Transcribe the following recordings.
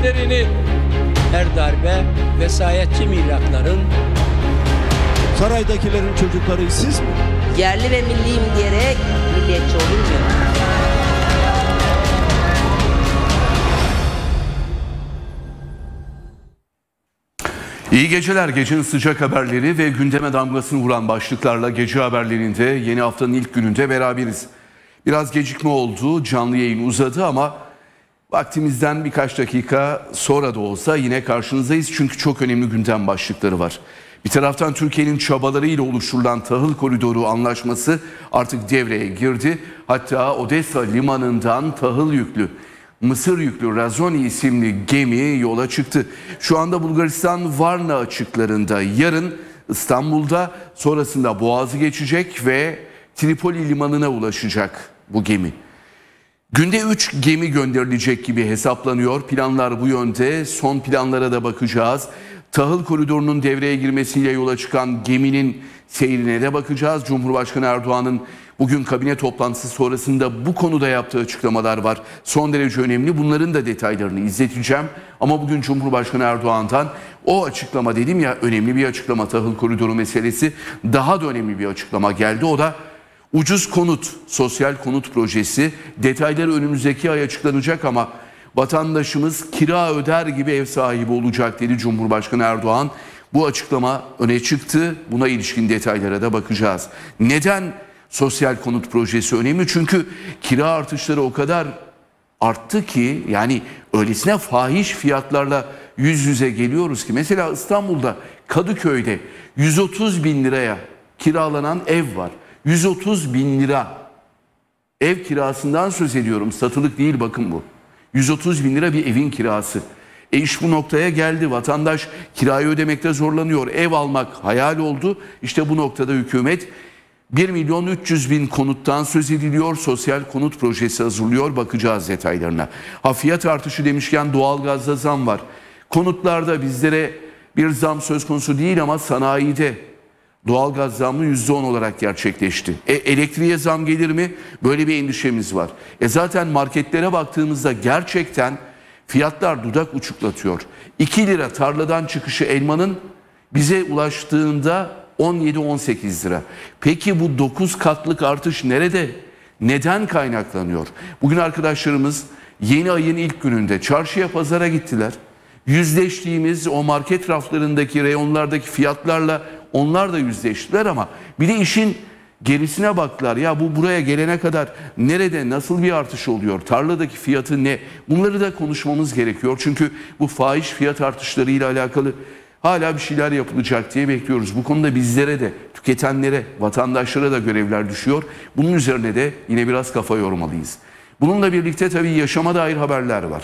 hedeflerini her darbe vesayetçi mihrakların. Saraydakilerin çocukları işsiz mi? Yerli ve milliyim diyerek milliyetçi olunmuyor. İyi geceler. Gecenin sıcak haberleri ve gündeme damgasını vuran başlıklarla gece haberlerinde yeni haftanın ilk gününde beraberiz. Biraz gecikme oldu, canlı yayın uzadı ama vaktimizden birkaç dakika sonra da olsa yine karşınızdayız. Çünkü çok önemli gündem başlıkları var. Bir taraftan Türkiye'nin çabalarıyla oluşturulan Tahıl Koridoru Anlaşması artık devreye girdi. Hatta Odessa limanından tahıl yüklü, Mısır yüklü Razoni isimli gemi yola çıktı. Şu anda Bulgaristan Varna açıklarında, yarın İstanbul'da, sonrasında Boğaz'ı geçecek ve Tripoli limanına ulaşacak bu gemi. Günde 3 gemi gönderilecek gibi hesaplanıyor. Planlar bu yönde. Son planlara da bakacağız. Tahıl koridorunun devreye girmesiyle yola çıkan geminin seyrine de bakacağız. Cumhurbaşkanı Erdoğan'ın bugün kabine toplantısı sonrasında bu konuda yaptığı açıklamalar var. Son derece önemli. Bunların da detaylarını izleteceğim. Ama bugün Cumhurbaşkanı Erdoğan'dan o açıklama, dedim ya, önemli bir açıklama, tahıl koridoru meselesi, daha da önemli bir açıklama geldi. O da ucuz konut, sosyal konut projesi. Detayları önümüzdeki ay açıklanacak ama vatandaşımız kira öder gibi ev sahibi olacak dedi Cumhurbaşkanı Erdoğan. Bu açıklama öne çıktı. Buna ilişkin detaylara da bakacağız. Neden sosyal konut projesi önemli? Çünkü kira artışları o kadar arttı ki, yani öylesine fahiş fiyatlarla yüz yüze geliyoruz ki. Mesela İstanbul'da Kadıköy'de 130 bin liraya kiralanan ev var. 130 bin lira. Ev kirasından söz ediyorum. Satılık değil, bakın bu. 130 bin lira bir evin kirası. İş bu noktaya geldi. Vatandaş kirayı ödemekte zorlanıyor. Ev almak hayal oldu. İşte bu noktada hükümet 1.300.000 konuttan söz ediliyor. Sosyal konut projesi hazırlıyor. Bakacağız detaylarına. Fiyat artışı demişken doğalgazda zam var. Konutlarda bizlere bir zam söz konusu değil ama sanayide doğalgaz zammı %10 olarak gerçekleşti. Elektriğe zam gelir mi? Böyle bir endişemiz var. Zaten marketlere baktığımızda gerçekten fiyatlar dudak uçuklatıyor. 2 lira tarladan çıkışı elmanın bize ulaştığında 17-18 lira. Peki bu 9 katlık artış nerede? Neden kaynaklanıyor? Bugün arkadaşlarımız yeni ayın ilk gününde çarşıya, pazara gittiler. Yüzleştiğimiz o market raflarındaki, reyonlardaki fiyatlarla onlar da yüzleştiler ama bir de işin gerisine baktılar. Ya bu buraya gelene kadar nerede, nasıl bir artış oluyor? Tarladaki fiyatı ne? Bunları da konuşmamız gerekiyor. Çünkü bu fahiş fiyat artışlarıyla alakalı hala bir şeyler yapılacak diye bekliyoruz. Bu konuda bizlere de, tüketenlere, vatandaşlara da görevler düşüyor. Bunun üzerine de yine biraz kafa yormalıyız. Bununla birlikte tabii yaşama dair haberler var.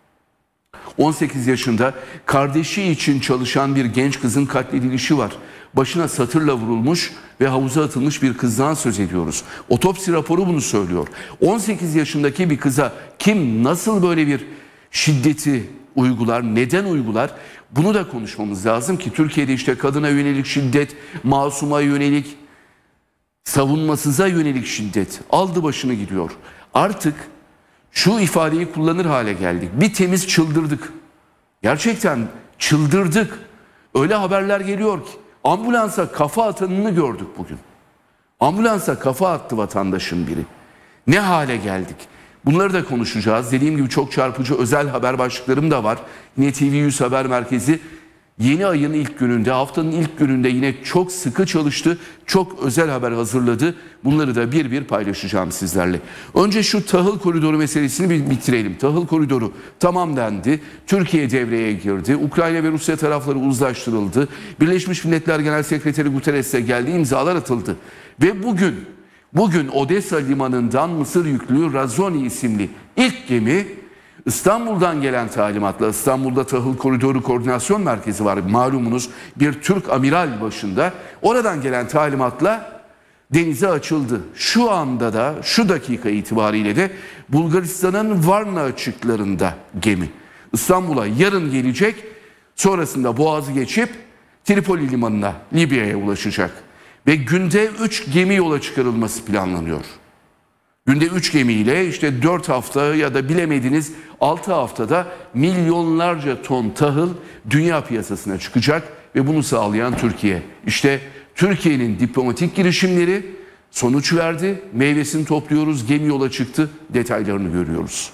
18 yaşında kardeşi için çalışan bir genç kızın katledilişi var. Başına satırla vurulmuş ve havuza atılmış bir kızdan söz ediyoruz. Otopsi raporu bunu söylüyor. 18 yaşındaki bir kıza kim nasıl böyle bir şiddeti uygular, neden uygular? Bunu da konuşmamız lazım ki Türkiye'de işte kadına yönelik şiddet, masuma yönelik, savunmasıza yönelik şiddet aldı başını gidiyor. Artık şu ifadeyi kullanır hale geldik. Bir temiz çıldırdık. Gerçekten çıldırdık. Öyle haberler geliyor ki ambulansa kafa atanını gördük bugün. Ambulansa kafa attı vatandaşın biri. Ne hale geldik? Bunları da konuşacağız. Dediğim gibi çok çarpıcı özel haber başlıklarım da var. Yine TV100 Haber Merkezi yeni ayın ilk gününde, haftanın ilk gününde yine çok sıkı çalıştı. Çok özel haber hazırladı. Bunları da bir bir paylaşacağım sizlerle. Önce şu tahıl koridoru meselesini bir bitirelim. Tahıl koridoru tamam dendi. Türkiye devreye girdi. Ukrayna ve Rusya tarafları uzlaştırıldı. Birleşmiş Milletler Genel Sekreteri Guterres'e geldi. İmzalar atıldı. Ve bugün Odessa limanından Mısır yüklü Razoni isimli ilk gemi İstanbul'dan gelen talimatla, İstanbul'da Tahıl Koridoru Koordinasyon Merkezi var malumunuz, bir Türk amiral başında, oradan gelen talimatla denize açıldı. Şu anda da, şu dakika itibariyle de Bulgaristan'ın Varna açıklarında gemi. İstanbul'a yarın gelecek, sonrasında Boğaz'ı geçip Tripoli limanına, Libya'ya ulaşacak. Ve günde 3 gemi yola çıkarılması planlanıyor. Günde 3 gemiyle işte 4 hafta ya da bilemediniz 6 haftada milyonlarca ton tahıl dünya piyasasına çıkacak ve bunu sağlayan Türkiye. İşte Türkiye'nin diplomatik girişimleri sonuç verdi. Meyvesini topluyoruz. Gemi yola çıktı. Detaylarını görüyoruz.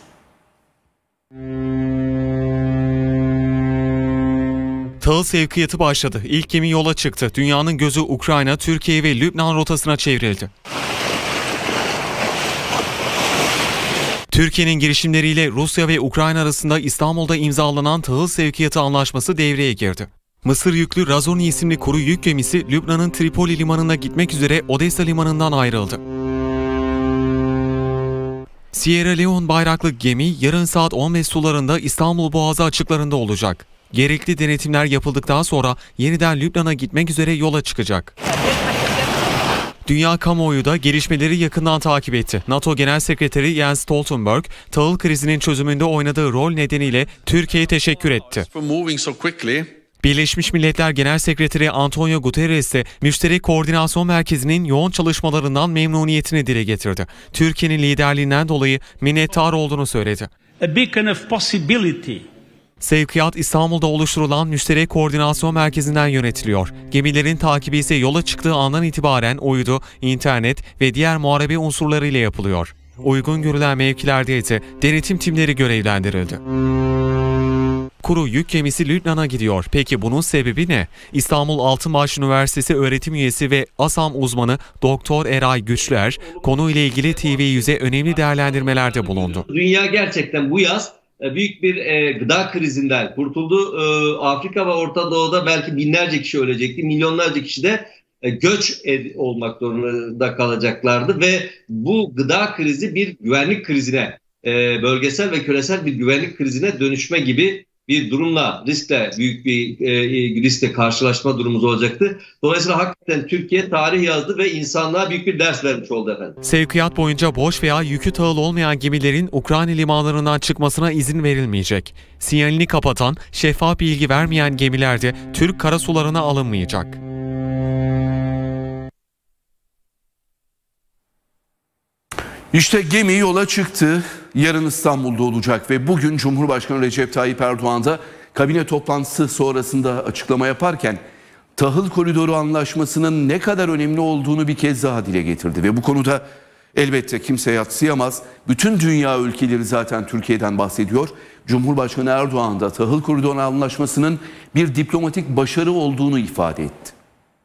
Tahıl sevkiyatı başladı. İlk gemi yola çıktı. Dünyanın gözü Ukrayna, Türkiye ve Lübnan rotasına çevrildi. Türkiye'nin girişimleriyle Rusya ve Ukrayna arasında İstanbul'da imzalanan tahıl sevkiyatı anlaşması devreye girdi. Mısır yüklü Razorni isimli kuru yük gemisi Lübnan'ın Tripoli limanına gitmek üzere Odessa limanından ayrıldı. Sierra Leone bayraklı gemi yarın saat 15 sularında İstanbul Boğazı açıklarında olacak. Gerekli denetimler yapıldıktan sonra yeniden Lübnan'a gitmek üzere yola çıkacak. Dünya kamuoyu da gelişmeleri yakından takip etti. NATO Genel Sekreteri Jens Stoltenberg, tahıl krizinin çözümünde oynadığı rol nedeniyle Türkiye'ye teşekkür etti. Birleşmiş Milletler Genel Sekreteri Antonio Guterres de Müşterek Koordinasyon Merkezi'nin yoğun çalışmalarından memnuniyetini dile getirdi. Türkiye'nin liderliğinden dolayı minnettar olduğunu söyledi. Sevkiyat İstanbul'da oluşturulan Müşterek Koordinasyon Merkezi'nden yönetiliyor. Gemilerin takibi ise yola çıktığı andan itibaren uydu, internet ve diğer muharebe unsurlarıyla yapılıyor. Uygun görülen mevkilerde ise denetim timleri görevlendirildi. Kuru yük gemisi Lübnan'a gidiyor. Peki bunun sebebi ne? İstanbul Altınbaş Üniversitesi öğretim üyesi ve ASAM uzmanı Doktor Eray Güçler konuyla ilgili TV100'e önemli değerlendirmelerde bulundu. Dünya gerçekten bu yaz büyük bir gıda krizinden kurtuldu. Afrika ve Orta Doğu'da belki binlerce kişi ölecekti. Milyonlarca kişi de göç olmak zorunda kalacaklardı ve bu gıda krizi bir güvenlik krizine, bölgesel ve küresel bir güvenlik krizine dönüşme gibi bir durumla, büyük bir riskle karşılaşma durumumuz olacaktı. Dolayısıyla hakikaten Türkiye tarih yazdı ve insanlığa büyük bir ders vermiş oldu efendim. Sevkiyat boyunca boş veya yükü tahıl olmayan gemilerin Ukrayna limanlarından çıkmasına izin verilmeyecek. Sinyalini kapatan, şeffaf bilgi vermeyen gemiler de Türk karasularına alınmayacak. İşte gemi yola çıktı. Yarın İstanbul'da olacak ve bugün Cumhurbaşkanı Recep Tayyip Erdoğan da kabine toplantısı sonrasında açıklama yaparken tahıl koridoru anlaşmasının ne kadar önemli olduğunu bir kez daha dile getirdi. Ve bu konuda elbette kimse yadsıyamaz. Bütün dünya ülkeleri zaten Türkiye'den bahsediyor. Cumhurbaşkanı Erdoğan da tahıl koridoru anlaşmasının bir diplomatik başarı olduğunu ifade etti.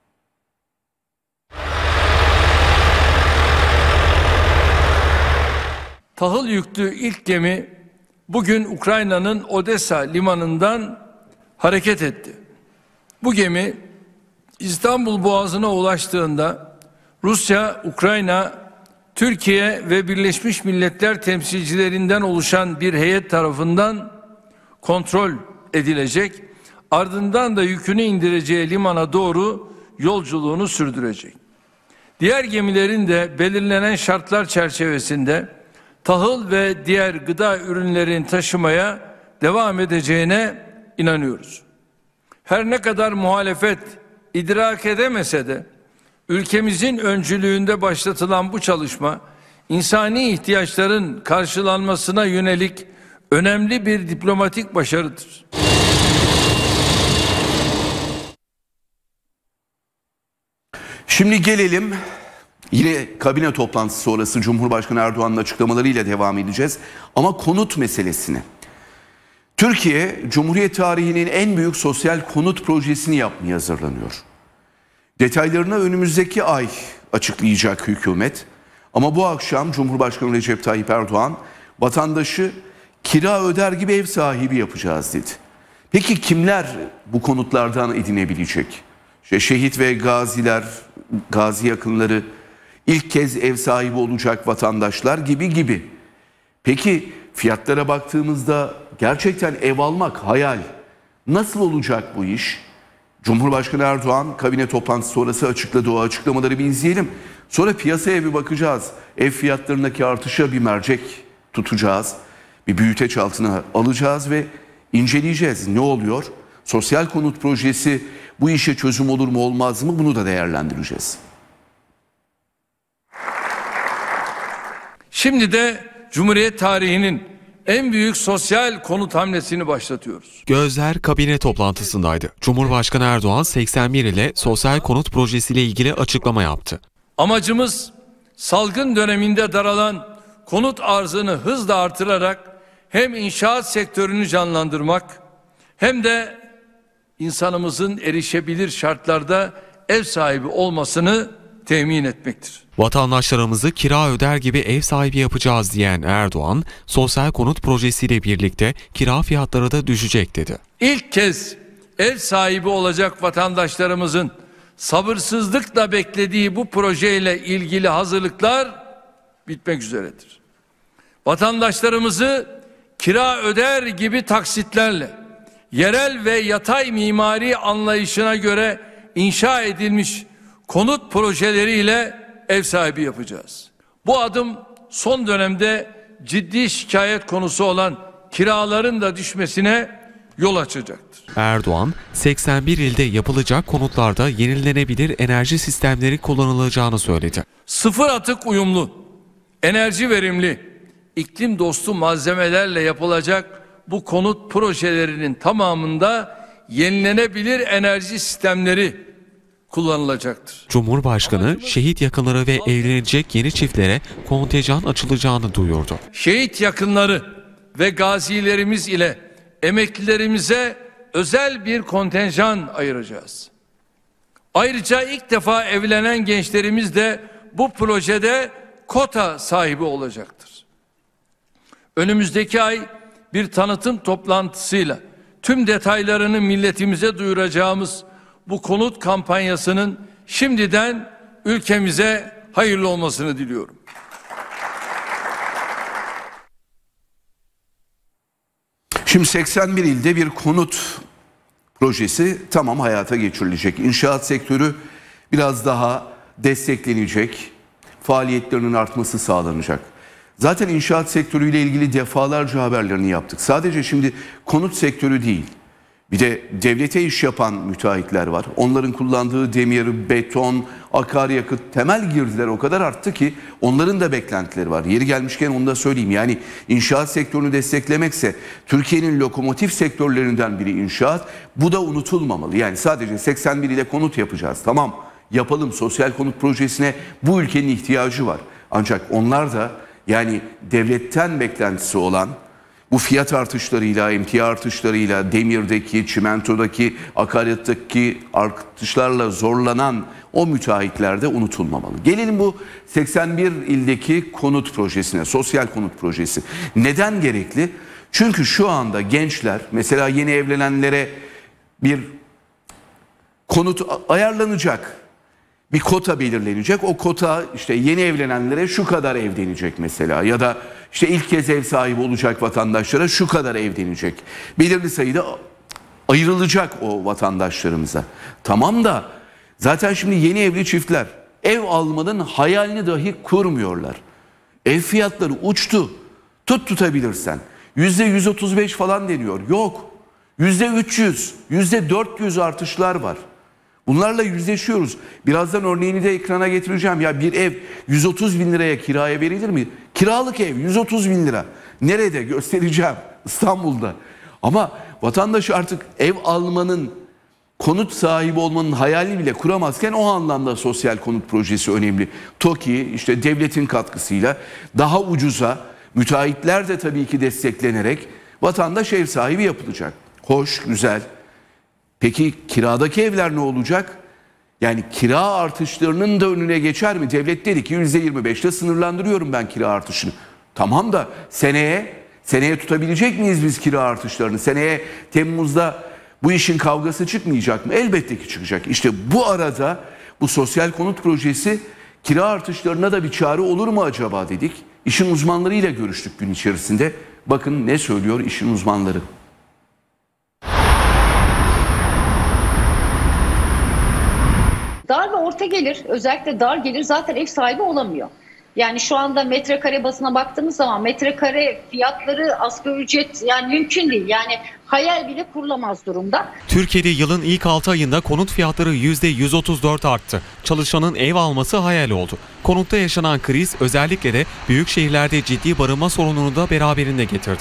Tahıl yüklü ilk gemi bugün Ukrayna'nın Odessa limanından hareket etti. Bu gemi İstanbul Boğazı'na ulaştığında Rusya, Ukrayna, Türkiye ve Birleşmiş Milletler temsilcilerinden oluşan bir heyet tarafından kontrol edilecek. Ardından da yükünü indireceği limana doğru yolculuğunu sürdürecek. Diğer gemilerin de belirlenen şartlar çerçevesinde tahıl ve diğer gıda ürünlerini taşımaya devam edeceğine inanıyoruz. Her ne kadar muhalefet idrak edemese de ülkemizin öncülüğünde başlatılan bu çalışma insani ihtiyaçların karşılanmasına yönelik önemli bir diplomatik başarıdır. Şimdi gelelim, yine kabine toplantısı sonrası Cumhurbaşkanı Erdoğan'ın açıklamalarıyla devam edeceğiz. Ama konut meselesine. Türkiye, Cumhuriyet tarihinin en büyük sosyal konut projesini yapmaya hazırlanıyor. Detaylarını önümüzdeki ay açıklayacak hükümet. Ama bu akşam Cumhurbaşkanı Recep Tayyip Erdoğan, vatandaşı kira öder gibi ev sahibi yapacağız dedi. Peki kimler bu konutlardan edinebilecek? İşte şehit ve gaziler, gazi yakınları, ilk kez ev sahibi olacak vatandaşlar gibi. Peki fiyatlara baktığımızda gerçekten ev almak hayal. Nasıl olacak bu iş? Cumhurbaşkanı Erdoğan kabine toplantısı sonrası açıkladı. O açıklamaları bir izleyelim. Sonra piyasaya bir bakacağız. Ev fiyatlarındaki artışa bir mercek tutacağız. Bir büyüteç altına alacağız ve inceleyeceğiz. Ne oluyor? Sosyal konut projesi bu işe çözüm olur mu olmaz mı? Bunu da değerlendireceğiz. Şimdi de Cumhuriyet tarihinin en büyük sosyal konut hamlesini başlatıyoruz. Gözler kabine toplantısındaydı. Cumhurbaşkanı Erdoğan 81 ile sosyal konut projesiyle ilgili açıklama yaptı. Amacımız salgın döneminde daralan konut arzını hızla artırarak hem inşaat sektörünü canlandırmak hem de insanımızın erişebilir şartlarda ev sahibi olmasını temin etmektir. Vatandaşlarımızı kira öder gibi ev sahibi yapacağız diyen Erdoğan, sosyal konut projesiyle birlikte kira fiyatları da düşecek dedi. İlk kez ev sahibi olacak vatandaşlarımızın sabırsızlıkla beklediği bu projeyle ilgili hazırlıklar bitmek üzeredir. Vatandaşlarımızı kira öder gibi taksitlerle, yerel ve yatay mimari anlayışına göre inşa edilmiş konut projeleriyle ev sahibi yapacağız. Bu adım son dönemde ciddi şikayet konusu olan kiraların da düşmesine yol açacaktır. Erdoğan, 81 ilde yapılacak konutlarda yenilenebilir enerji sistemleri kullanılacağını söyledi. Sıfır atık uyumlu, enerji verimli, iklim dostu malzemelerle yapılacak bu konut projelerinin tamamında yenilenebilir enerji sistemleri kullanılacaktır. Cumhurbaşkanı, şehit yakınları ve evlenecek yeni çiftlere kontenjan açılacağını duyurdu. Şehit yakınları ve gazilerimiz ile emeklilerimize özel bir kontenjan ayıracağız. Ayrıca ilk defa evlenen gençlerimiz de bu projede kota sahibi olacaktır. Önümüzdeki ay bir tanıtım toplantısıyla tüm detaylarını milletimize duyuracağımız bu konut kampanyasının şimdiden ülkemize hayırlı olmasını diliyorum. Şimdi 81 ilde bir konut projesi tamam hayata geçirilecek. İnşaat sektörü biraz daha desteklenecek. Faaliyetlerinin artması sağlanacak. Zaten inşaat sektörüyle ilgili defalarca haberlerini yaptık. Sadece şimdi konut sektörü değil. Bir de devlete iş yapan müteahhitler var. Onların kullandığı demir, beton, akaryakıt, temel girdiler o kadar arttı ki onların da beklentileri var. Yeri gelmişken onu da söyleyeyim. Yani inşaat sektörünü desteklemekse Türkiye'nin lokomotif sektörlerinden biri inşaat. Bu da unutulmamalı. Yani sadece 81 ile konut yapacağız. Tamam yapalım, sosyal konut projesine bu ülkenin ihtiyacı var. Ancak onlar da yani devletten beklentisi olan bu fiyat artışlarıyla, emtia artışlarıyla, demirdeki, çimentodaki, akaryakıttaki artışlarla zorlanan o müteahhitler de unutulmamalı. Gelelim bu 81 ildeki konut projesine, sosyal konut projesi. Neden gerekli? Çünkü şu anda gençler, mesela yeni evlenenlere bir konut ayarlanacak. Bir kota belirlenecek. O kota işte yeni evlenenlere şu kadar ev denecek mesela. Ya da işte ilk kez ev sahibi olacak vatandaşlara şu kadar ev denecek. Belirli sayıda ayrılacak o vatandaşlarımıza. Tamam da zaten şimdi yeni evli çiftler ev almanın hayalini dahi kurmuyorlar. Ev fiyatları uçtu. Tutabilirsen. %135 falan deniyor. Yok. %300, %400 artışlar var. Bunlarla yüzleşiyoruz. Birazdan örneğini de ekrana getireceğim. Ya bir ev 130 bin liraya kiraya verilir mi? Kiralık ev 130 bin lira. Nerede? Göstereceğim. İstanbul'da. Ama vatandaş artık ev almanın, konut sahibi olmanın hayalini bile kuramazken o anlamda sosyal konut projesi önemli. TOKİ işte devletin katkısıyla daha ucuza, müteahhitler de tabii ki desteklenerek vatandaş ev sahibi yapılacak. Hoş, güzel. Peki kiradaki evler ne olacak? Yani kira artışlarının da önüne geçer mi? Devlet dedi ki %25'te sınırlandırıyorum ben kira artışını. Tamam da seneye tutabilecek miyiz biz kira artışlarını? Seneye Temmuz'da bu işin kavgası çıkmayacak mı? Elbette ki çıkacak. İşte bu arada bu sosyal konut projesi kira artışlarına da bir çare olur mu acaba dedik. İşin uzmanlarıyla görüştük gün içerisinde. Bakın ne söylüyor işin uzmanları. Dar ve orta gelir, özellikle dar gelir zaten ev sahibi olamıyor. Yani şu anda metrekare bazına baktığımız zaman metrekare fiyatları asgari ücret yani mümkün değil. Yani hayal bile kurulamaz durumda. Türkiye'de yılın ilk 6 ayında konut fiyatları %134 arttı. Çalışanın ev alması hayal oldu. Konutta yaşanan kriz özellikle de büyük şehirlerde ciddi barınma sorununu da beraberinde getirdi.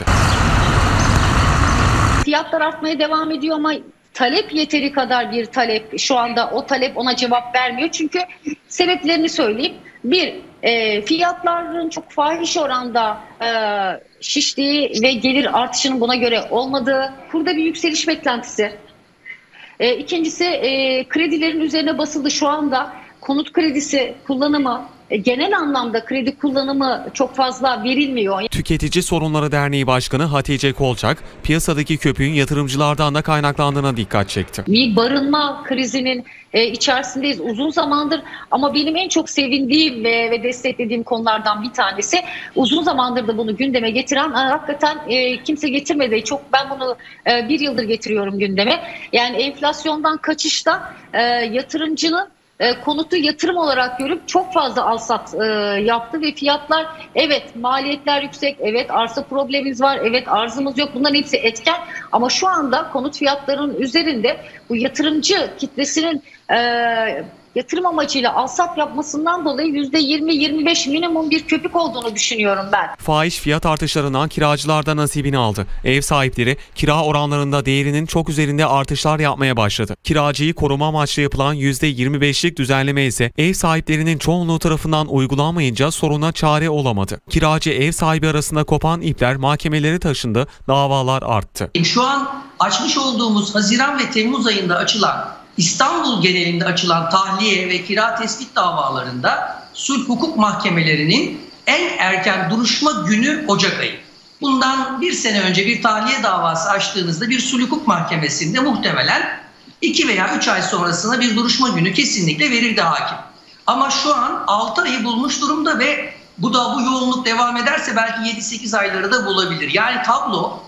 Fiyatlar artmaya devam ediyor ama talep yeteri kadar bir talep. Şu anda o talep ona cevap vermiyor. Çünkü sebeplerini söyleyeyim. Bir, fiyatların çok fahiş oranda şiştiği ve gelir artışının buna göre olmadığı, kurda bir yükseliş beklentisi. İkincisi, kredilerin üzerine basıldı. Şu anda konut kredisi kullanımı, genel anlamda kredi kullanımı çok fazla verilmiyor. Tüketici Sorunları Derneği Başkanı Hatice Kolçak, piyasadaki köpüğün yatırımcılardan da kaynaklandığına dikkat çekti. Bir barınma krizinin içerisindeyiz uzun zamandır ama benim en çok sevindiğim ve desteklediğim konulardan bir tanesi, uzun zamandır da bunu gündeme getiren, hakikaten kimse getirmedi. Ben bunu bir yıldır getiriyorum gündeme. Yani enflasyondan kaçışta yatırımcının konutu yatırım olarak görüp çok fazla alsat yaptı ve fiyatlar, evet maliyetler yüksek, evet arsa problemimiz var, evet arzımız yok, bunların hepsi etken ama şu anda konut fiyatlarının üzerinde bu yatırımcı kitlesinin yatırım amacıyla alsat yapmasından dolayı %20-25 minimum bir köpük olduğunu düşünüyorum ben. Fahiş fiyat artışlarından kiracılar da nasibini aldı. Ev sahipleri kira oranlarında değerinin çok üzerinde artışlar yapmaya başladı. Kiracıyı koruma amaçlı yapılan %25'lik düzenleme ise ev sahiplerinin çoğunluğu tarafından uygulanmayınca soruna çare olamadı. Kiracı ev sahibi arasında kopan ipler mahkemelere taşındı, davalar arttı. Şu an açmış olduğumuz Haziran ve Temmuz ayında açılan, İstanbul genelinde açılan tahliye ve kira tespit davalarında sulh hukuk mahkemelerinin en erken duruşma günü Ocak ayı. Bundan bir sene önce bir tahliye davası açtığınızda bir sulh hukuk mahkemesinde muhtemelen 2 veya 3 ay sonrasına bir duruşma günü kesinlikle verirdi hakim. Ama şu an 6 ayı bulmuş durumda ve bu yoğunluk devam ederse belki 7-8 ayları da bulabilir. Yani tablo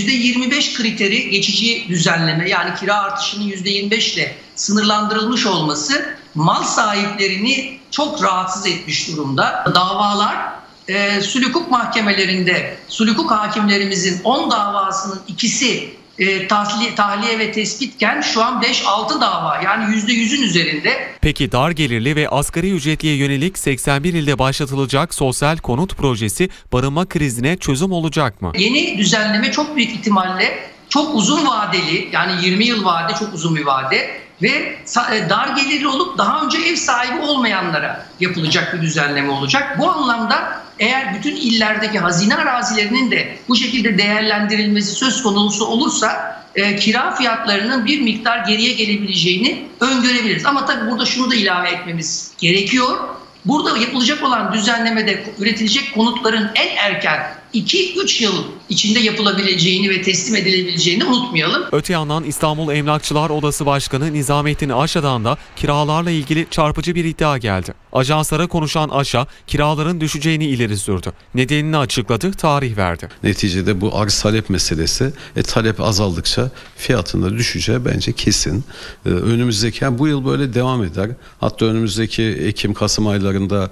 %25 kriteri geçici düzenleme, yani kira artışının %25 ile sınırlandırılmış olması mal sahiplerini çok rahatsız etmiş durumda. Davalar sulh hukuk mahkemelerinde sulh hukuk hakimlerimizin 10 davasının ikisi tahliye ve tespitken şu an 5-6 dava, yani %100'ün üzerinde. Peki dar gelirli ve asgari ücretliye yönelik 81 ilde başlatılacak sosyal konut projesi barınma krizine çözüm olacak mı? Yeni düzenleme çok büyük ihtimalle çok uzun vadeli, yani 20 yıl vade, çok uzun bir vade ve dar gelirli olup daha önce ev sahibi olmayanlara yapılacak bir düzenleme olacak. Bu anlamda eğer bütün illerdeki hazine arazilerinin de bu şekilde değerlendirilmesi söz konusu olursa kira fiyatlarının bir miktar geriye gelebileceğini öngörebiliriz. Ama tabii burada şunu da ilave etmemiz gerekiyor. Burada yapılacak olan düzenlemede üretilecek konutların en erken 2-3 yıl içinde yapılabileceğini ve teslim edilebileceğini unutmayalım. Öte yandan İstanbul Emlakçılar Odası Başkanı Nizamettin Aşa'dan da kiralarla ilgili çarpıcı bir iddia geldi. Ajanslara konuşan Aşa, kiraların düşeceğini ileri sürdü. Nedenini açıkladı, tarih verdi. Neticede bu arz talep meselesi, talep azaldıkça fiyatın da düşeceği bence kesin. Önümüzdeki, yani bu yıl böyle devam eder. Hatta önümüzdeki Ekim-Kasım aylarında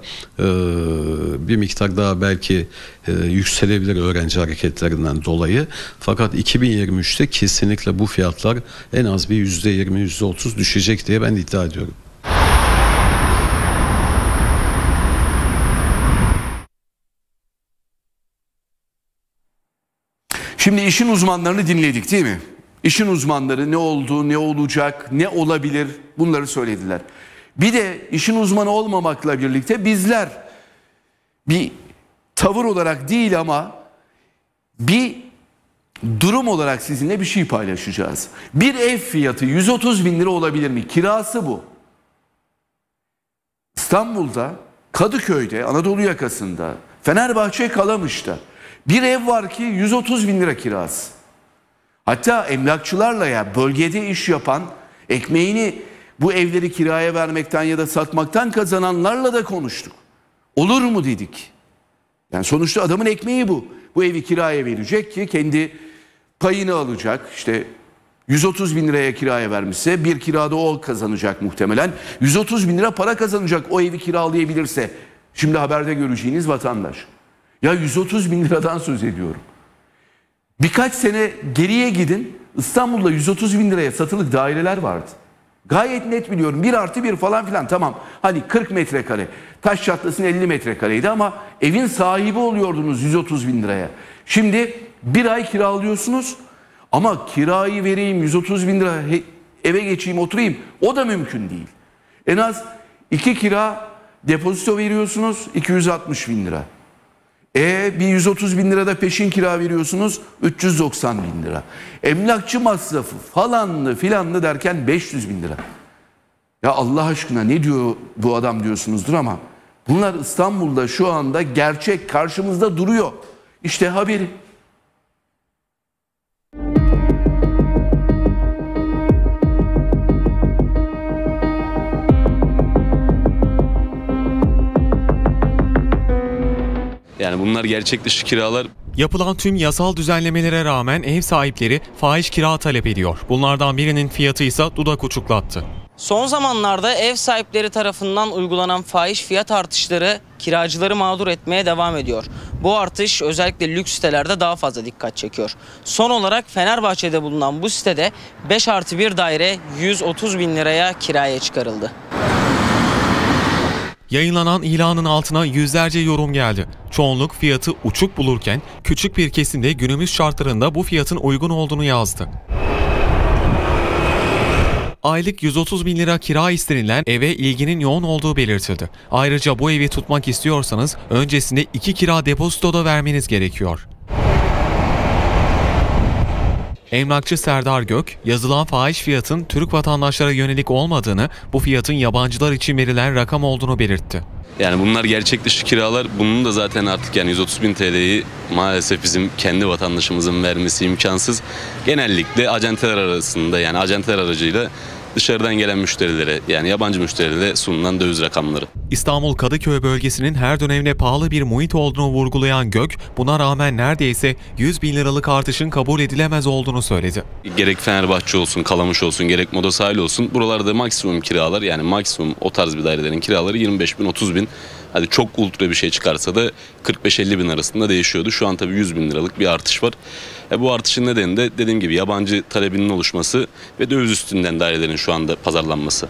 bir miktar daha belki yükselebilir öğrenci hareketlerinden dolayı. Fakat 2023'te kesinlikle bu fiyatlar en az bir %20, %30 düşecek diye ben iddia ediyorum. Şimdi işin uzmanlarını dinledik değil mi? İşin uzmanları ne oldu, ne olacak, ne olabilir, bunları söylediler. Bir de işin uzmanı olmamakla birlikte bizler bir tavır olarak değil ama bir durum olarak sizinle bir şey paylaşacağız. Bir ev fiyatı 130 bin lira olabilir mi? Kirası bu. İstanbul'da, Kadıköy'de, Anadolu yakasında, Fenerbahçe Kalamış'ta bir ev var ki 130 bin lira kirası. Hatta emlakçılarla, ya bölgede iş yapan, ekmeğini bu evleri kiraya vermekten ya da satmaktan kazananlarla da konuştuk. Olur mu dedik. Yani sonuçta adamın ekmeği bu. Bu evi kiraya verecek ki kendi payını alacak. İşte 130 bin liraya kiraya vermişse bir kirada o kazanacak muhtemelen. 130 bin lira para kazanacak o evi kiralayabilirse. Şimdi haberde göreceğiniz vatandaş. Ya 130 bin liradan söz ediyorum. Birkaç sene geriye gidin, İstanbul'da 130 bin liraya satılık daireler vardı. Gayet net biliyorum, 1+1 falan filan, tamam. Hani 40 metrekare, taş çatlasın 50 metrekareydi ama evin sahibi oluyordunuz 130 bin liraya. Şimdi bir ay kiralıyorsunuz ama kirayı vereyim 130 bin lira, eve geçeyim oturayım, o da mümkün değil. En az 2 kira depozito veriyorsunuz, 260 bin lira. Bir 130 bin lirada peşin kira veriyorsunuz, 390 bin lira. Emlakçı masrafı falanlı filanlı derken 500 bin lira. Ya Allah aşkına ne diyor bu adam diyorsunuzdur ama bunlar İstanbul'da şu anda gerçek, karşımızda duruyor. İşte haberi. Yani bunlar gerçek dışı kiralar. Yapılan tüm yasal düzenlemelere rağmen ev sahipleri fahiş kira talep ediyor. Bunlardan birinin fiyatı ise dudak uçuklattı. Son zamanlarda ev sahipleri tarafından uygulanan fahiş fiyat artışları kiracıları mağdur etmeye devam ediyor. Bu artış özellikle lüks sitelerde daha fazla dikkat çekiyor. Son olarak Fenerbahçe'de bulunan bu sitede 5+1 daire 130 bin liraya kiraya çıkarıldı. Yayınlanan ilanın altına yüzlerce yorum geldi. Çoğunluk fiyatı uçuk bulurken küçük bir kesim de günümüz şartlarında bu fiyatın uygun olduğunu yazdı. Aylık 130 bin lira kira istenilen eve ilginin yoğun olduğu belirtildi. Ayrıca bu evi tutmak istiyorsanız öncesinde 2 kira depozito da vermeniz gerekiyor. Emlakçı Serdar Gök, yazılan fahiş fiyatın Türk vatandaşlara yönelik olmadığını, bu fiyatın yabancılar için verilen rakam olduğunu belirtti. Yani bunlar gerçek dışı kiralar. Bunun da zaten artık yani 130 bin TL'yi maalesef bizim kendi vatandaşımızın vermesi imkansız. Genellikle acenteler arasında, yani acenteler aracıyla dışarıdan gelen müşterilere, yani yabancı müşterilere sunulan döviz rakamları. İstanbul Kadıköy bölgesinin her dönemde pahalı bir muhit olduğunu vurgulayan Gök, buna rağmen neredeyse 100 bin liralık artışın kabul edilemez olduğunu söyledi. Gerek Fenerbahçe olsun, Kalamış olsun, gerek Moda Sahil olsun, buralarda maksimum kiralar, yani maksimum o tarz bir dairelerin kiraları 25 bin, 30 bin. Hadi çok ultra bir şey çıkarsa da 45-50 bin arasında değişiyordu. Şu an tabii 100 bin liralık bir artış var. Bu artışın nedeni de dediğim gibi yabancı talebinin oluşması ve döviz üstünden dairelerin şu anda pazarlanması.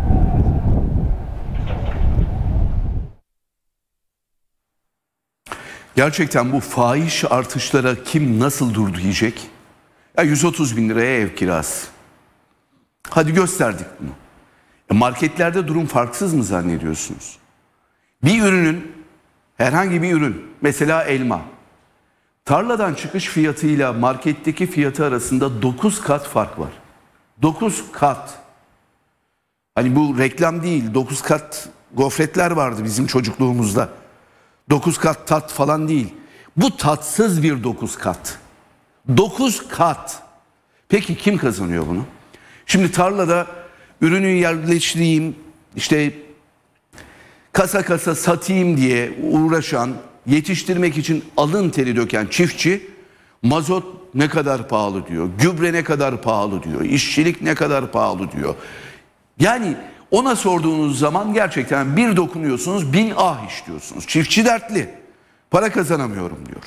Gerçekten bu fahiş artışlara kim nasıl dur diyecek? Ya 130 bin liraya ev kirası. Hadi gösterdik bunu. Marketlerde durum farksız mı zannediyorsunuz? Bir ürünün, herhangi bir ürün, mesela elma, tarladan çıkış fiyatıyla marketteki fiyatı arasında 9 kat fark var. 9 kat. Hani bu reklam değil, 9 kat gofretler vardı bizim çocukluğumuzda. 9 kat tat falan değil. Bu tatsız bir 9 kat. 9 kat. Peki kim kazanıyor bunu? Şimdi tarlada ürünü yerleştireyim, işte kasa kasa satayım diye uğraşan, yetiştirmek için alın teri döken çiftçi, mazot ne kadar pahalı diyor, gübre ne kadar pahalı diyor, işçilik ne kadar pahalı diyor. Yani ona sorduğunuz zaman gerçekten bir dokunuyorsunuz, 1000 ah işliyorsunuz. Çiftçi dertli, para kazanamıyorum diyor.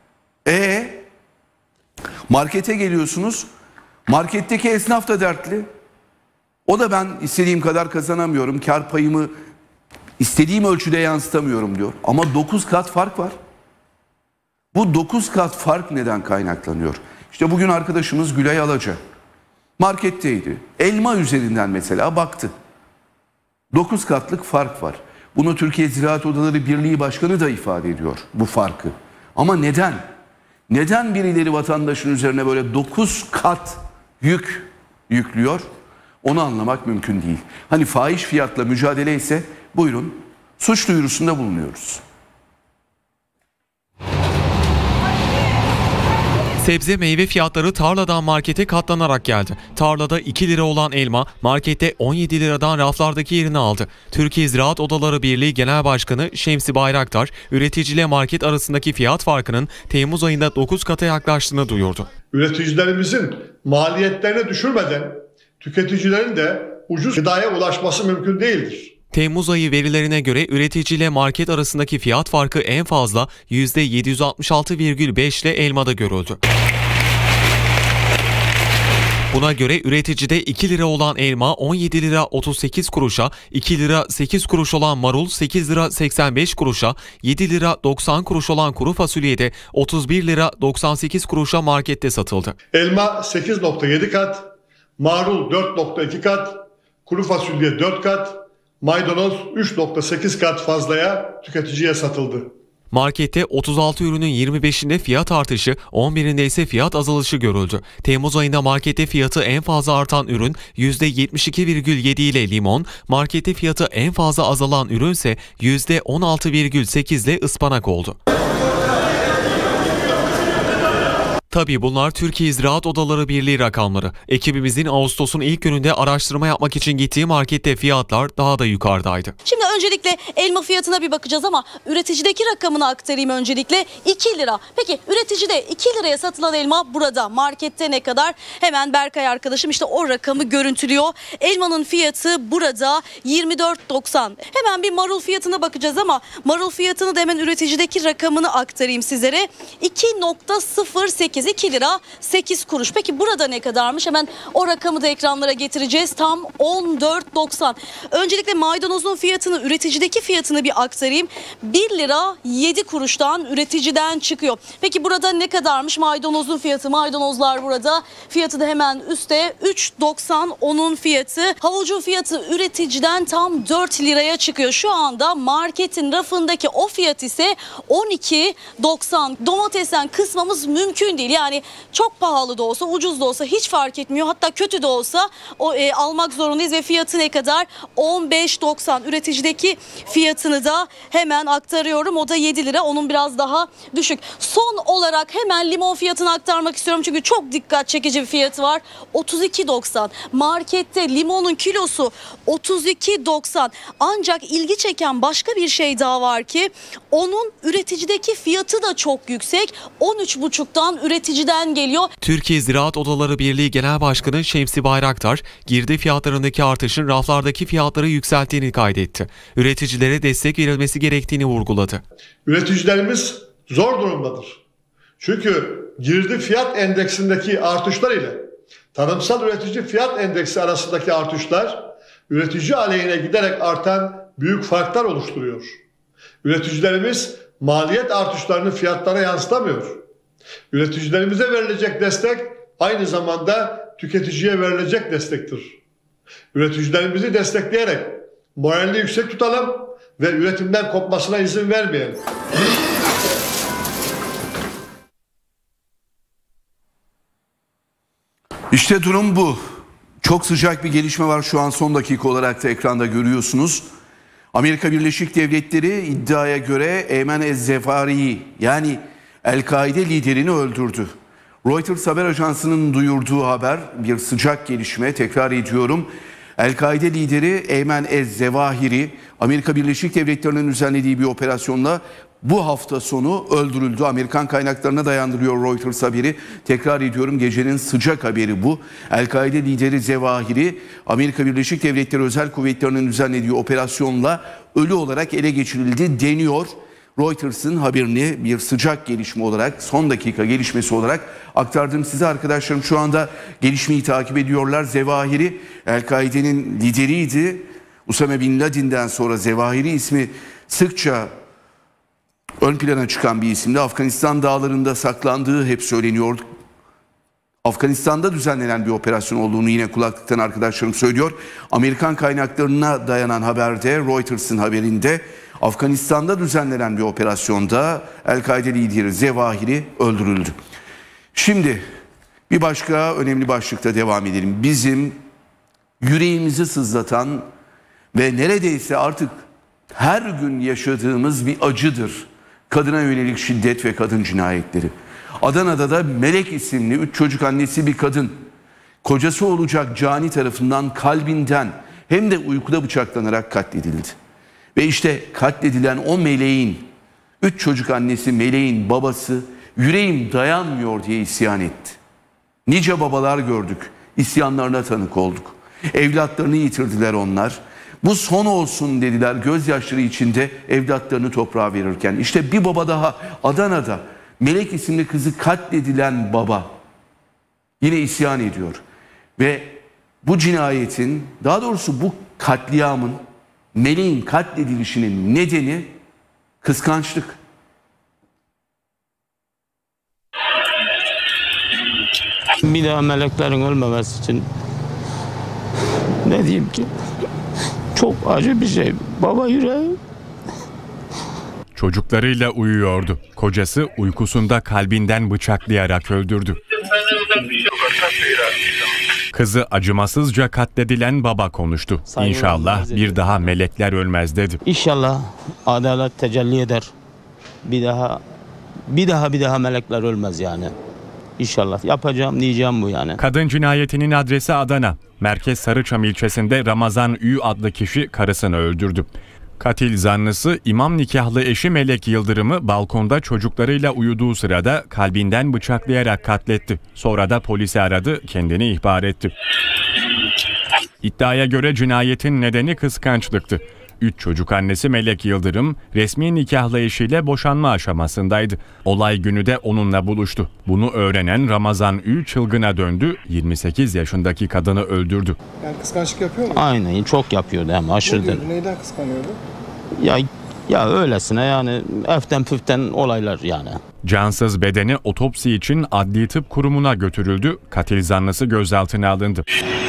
Markete geliyorsunuz, marketteki esnaf da dertli. O da ben istediğim kadar kazanamıyorum, kar payımı İstediğim ölçüde yansıtamıyorum diyor. Ama 9 kat fark var. Bu 9 kat fark neden kaynaklanıyor? İşte bugün arkadaşımız Gülay Alaca marketteydi. Elma üzerinden mesela baktı. 9 katlık fark var. Bunu Türkiye Ziraat Odaları Birliği Başkanı da ifade ediyor, bu farkı. Ama neden? Neden birileri vatandaşın üzerine böyle 9 kat yük yüklüyor? Onu anlamak mümkün değil. Hani fahiş fiyatla mücadele ise buyurun, suç duyurusunda bulunuyoruz. Sebze meyve fiyatları tarladan markete katlanarak geldi. Tarlada 2 lira olan elma markette 17 liradan raflardaki yerini aldı. Türkiye Ziraat Odaları Birliği Genel Başkanı Şemsi Bayraktar, üreticiyle market arasındaki fiyat farkının Temmuz ayında 9 kata yaklaştığını duyurdu. Üreticilerimizin maliyetlerini düşürmeden tüketicilerin de ucuz gıdaya ulaşması mümkün değildir. Temmuz ayı verilerine göre üretici ile market arasındaki fiyat farkı en fazla %766,5 ile elmada görüldü. Buna göre üreticide 2 lira olan elma 17 lira 38 kuruşa, 2 lira 8 kuruş olan marul 8 lira 85 kuruşa, 7 lira 90 kuruş olan kuru fasulye de 31 lira 98 kuruşa markette satıldı. Elma 8,7 kat, marul 4,2 kat, kuru fasulye 4 kat, maydanoz 3,8 kat fazlaya tüketiciye satıldı. Markette 36 ürünün 25'inde fiyat artışı, 11'inde ise fiyat azalışı görüldü. Temmuz ayında markette fiyatı en fazla artan ürün %72,7 ile limon, markette fiyatı en fazla azalan ürünse %16,8 ile ıspanak oldu. Tabii bunlar Türkiye Ziraat Odaları Birliği rakamları. Ekibimizin Ağustos'un ilk gününde araştırma yapmak için gittiği markette fiyatlar daha da yukarıdaydı. Şimdi öncelikle elma fiyatına bir bakacağız ama üreticideki rakamını aktarayım öncelikle. 2 lira. Peki üreticide 2 liraya satılan elma burada. Markette ne kadar? Hemen Berkay arkadaşım işte o rakamı görüntülüyor. Elmanın fiyatı burada 24,90. Hemen bir marul fiyatına bakacağız ama marul fiyatını da hemen üreticideki rakamını aktarayım sizlere. 2,08. 2 lira 8 kuruş. Peki burada ne kadarmış? Hemen o rakamı da ekranlara getireceğiz. Tam 14,90. Öncelikle maydanozun fiyatını, üreticideki fiyatını bir aktarayım. 1 lira 7 kuruştan üreticiden çıkıyor. Peki burada ne kadarmış maydanozun fiyatı? Maydanozlar burada. Fiyatı da hemen üstte 3,90 onun fiyatı. Havucun fiyatı üreticiden tam 4 liraya çıkıyor. Şu anda marketin rafındaki o fiyat ise 12,90. Domatesten kısmamız mümkün değil. Yani çok pahalı da olsa, ucuz da olsa hiç fark etmiyor. Hatta kötü de olsa almak zorundayız ve fiyatı ne kadar? 15,90. Üreticideki fiyatını da hemen aktarıyorum. O da 7 lira. Onun biraz daha düşük. Son olarak hemen limon fiyatını aktarmak istiyorum. Çünkü çok dikkat çekici bir fiyatı var. 32,90. Markette limonun kilosu 32,90. Ancak ilgi çeken başka bir şey daha var ki onun üreticideki fiyatı da çok yüksek. 13,5'tan üreticiden geliyor. Türkiye Ziraat Odaları Birliği Genel Başkanı Şemsi Bayraktar, girdi fiyatlarındaki artışın raflardaki fiyatları yükselttiğini kaydetti. Üreticilere destek verilmesi gerektiğini vurguladı. Üreticilerimiz zor durumdadır. Çünkü girdi fiyat endeksindeki artışlar ile tarımsal üretici fiyat endeksi arasındaki artışlar üretici aleyhine giderek artan büyük farklar oluşturuyor. Üreticilerimiz maliyet artışlarını fiyatlara yansıtamıyor. Üreticilerimize verilecek destek aynı zamanda tüketiciye verilecek destektir. Üreticilerimizi destekleyerek moralini yüksek tutalım ve üretimden kopmasına izin vermeyelim. İşte durum bu. Çok sıcak bir gelişme var şu an, son dakika olarak da ekranda görüyorsunuz. Amerika Birleşik Devletleri iddiaya göre Eymen Ez-Zevahiri'yi yani El-Kaide liderini öldürdü. Reuters haber ajansının duyurduğu haber, bir sıcak gelişme, tekrar ediyorum. El-Kaide lideri Eymen Ez-Zevahiri Amerika Birleşik Devletleri'nin düzenlediği bir operasyonla bu hafta sonu öldürüldü. Amerikan kaynaklarına dayandırıyor Reuters haberi. Tekrar ediyorum, gecenin sıcak haberi bu. El-Kaide lideri Zevahiri Amerika Birleşik Devletleri Özel Kuvvetleri'nin düzenlediği operasyonla ölü olarak ele geçirildi deniyor. Reuters'ın haberini bir sıcak gelişme olarak, son dakika gelişmesi olarak aktardım size. Arkadaşlarım şu anda gelişmeyi takip ediyorlar. Zevahiri El-Kaide'nin lideriydi. Usame Bin Laden'den sonra Zevahiri ismi sıkça ön plana çıkan bir isimdi. Afganistan dağlarında saklandığı hep söyleniyordu. Afganistan'da düzenlenen bir operasyon olduğunu yine kulaklıktan arkadaşlarım söylüyor. Amerikan kaynaklarına dayanan haberde, Reuters'ın haberinde Afganistan'da düzenlenen bir operasyonda El-Kaide lideri Zevahiri öldürüldü. Şimdi bir başka önemli başlıkta devam edelim. Bizim yüreğimizi sızlatan ve neredeyse artık her gün yaşadığımız bir acıdır kadına yönelik şiddet ve kadın cinayetleri. Adana'da da Melek isimli 3 çocuk annesi bir kadın kocası olacak cani tarafından kalbinden hem de uykuda bıçaklanarak katledildi. Ve işte katledilen o Meleğin, 3 çocuk annesi Meleğin babası yüreğim dayanmıyor diye isyan etti. Nice babalar gördük, isyanlarına tanık olduk. Evlatlarını yitirdiler onlar. Bu son olsun dediler gözyaşları içinde evlatlarını toprağa verirken. İşte bir baba daha Adana'da Melek isimli kızı katledilen baba yine isyan ediyor. Ve bu cinayetin, daha doğrusu bu katliamın, Melek'in katledilişinin nedeni kıskançlık. Bir daha meleklerin ölmemesi için ne diyeyim ki? Çok acı bir şey. Baba yüreği. Çocuklarıyla uyuyordu. Kocası uykusunda kalbinden bıçaklayarak öldürdü. Kızı acımasızca katledilen baba konuştu. İnşallah bir daha melekler ölmez dedi. İnşallah adalet tecelli eder. Bir daha melekler ölmez yani. İnşallah yapacağım diyeceğim bu yani. Kadın cinayetinin adresi Adana. Merkez Sarıçam ilçesinde Ramazan Ü adlı kişi karısını öldürdü. Katil zanlısı imam nikahlı eşi Melek Yıldırım'ı balkonda çocuklarıyla uyuduğu sırada kalbinden bıçaklayarak katletti. Sonra da polisi aradı, kendini ihbar etti. İddiaya göre cinayetin nedeni kıskançlıktı. 3 çocuk annesi Melek Yıldırım resmi nikahlı eşiyle boşanma aşamasındaydı. Olay günü de onunla buluştu. Bunu öğrenen Ramazan Ü çılgına döndü, 28 yaşındaki kadını öldürdü. Yani kıskançlık yapıyor mu? Aynen, çok yapıyordu hem aşırı. Neyden kıskanıyordu? Ya öylesine yani eften püften olaylar yani. Cansız bedeni otopsi için Adli Tıp Kurumu'na götürüldü. Katil zanlısı gözaltına alındı.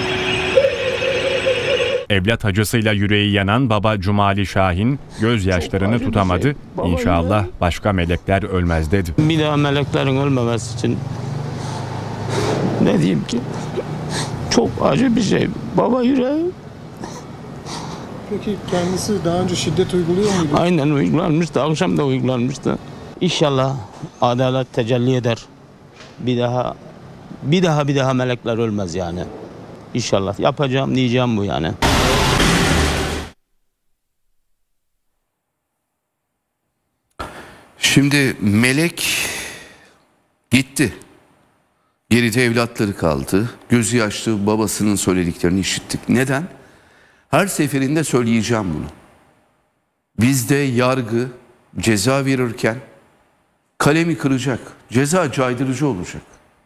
Evlat acısıyla yüreği yanan baba Cumali Şahin gözyaşlarını tutamadı. İnşallah başka melekler ölmez dedi. Bir daha meleklerin ölmemesi için ne diyeyim ki? Çok acı bir şey. Baba yüreği. Peki kendisi daha önce şiddet uyguluyor muydu? Aynen uygulanmıştı. Akşam da uygulanmıştı. İnşallah adalet tecelli eder. Bir daha melekler ölmez yani. İnşallah yapacağım diyeceğim bu yani. Şimdi Melek gitti. Geride evlatları kaldı. Gözü yaşlı babasının söylediklerini işittik. Neden? Her seferinde söyleyeceğim bunu. Bizde yargı ceza verirken kalemi kıracak. Ceza caydırıcı olacak.